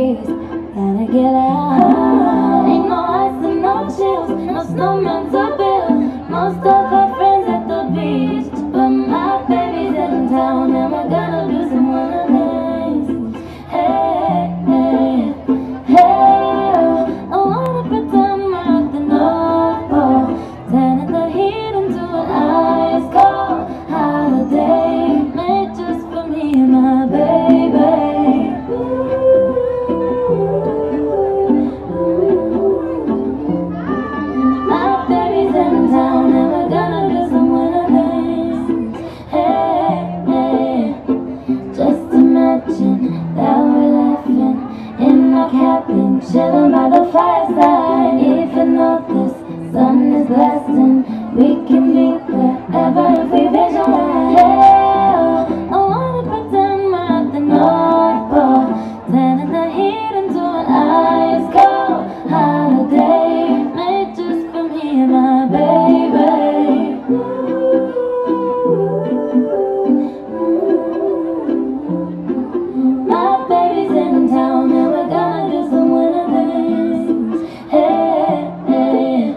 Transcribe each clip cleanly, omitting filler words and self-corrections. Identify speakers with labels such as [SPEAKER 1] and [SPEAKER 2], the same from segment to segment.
[SPEAKER 1] breeze. Gotta get out. Ain't no ice and no chills, no snowman to build. Most of her friends at the beach, but my baby's in town and we're gonna do some winter things. Hey, hey, hey. I wanna pretend we're at the North Pole, turning the heat into an ice cold holiday made just for me and my baby. My baby's in town and we're gonna do some winter things. Hey, hey. Just imagine that we're laughing in our cabin, chilling by the fireside. Even though this sun is blasting, we can be wherever if we visualize. Yeah, I wanna pretend we're at the North Pole, turning the heat into an ice cold holiday made just for me and my baby. My baby's in town and we're gonna do some winter things. Hey, hey.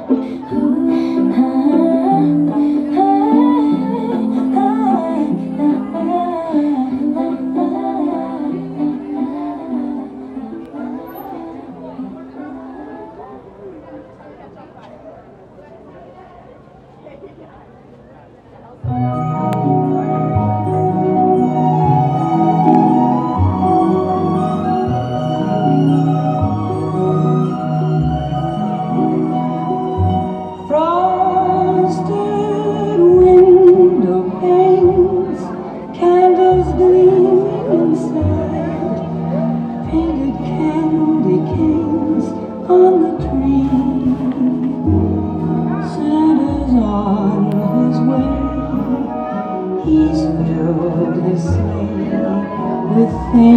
[SPEAKER 2] Frosted window panes, candles gleaming inside, painted candy canes on the tree. Santa's on his way, he's filled his sleigh with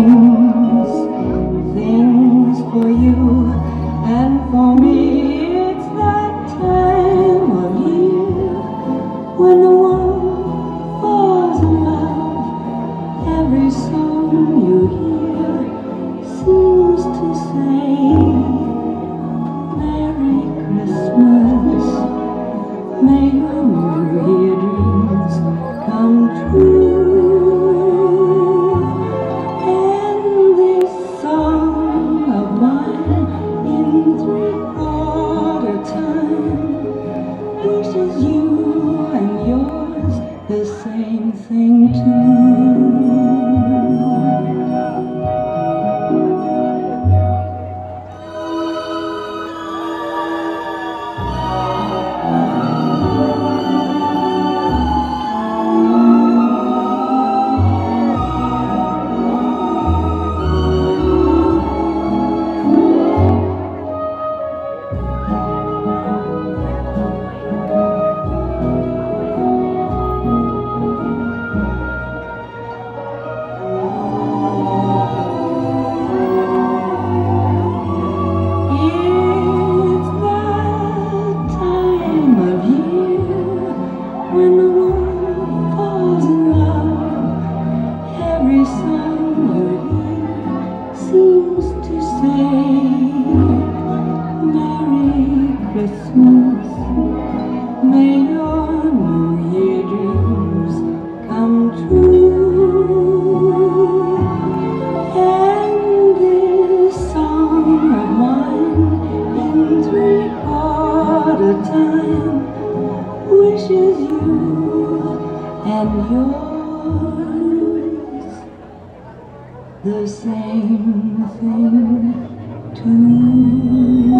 [SPEAKER 2] things for you and for me. It's that time of year when the world falls in love. Every song you hear seems to say, Merry Christmas, may your New Year dreams come true. And this song of mine in three-quarter time wishes you and yours the same thing too. The same thing too.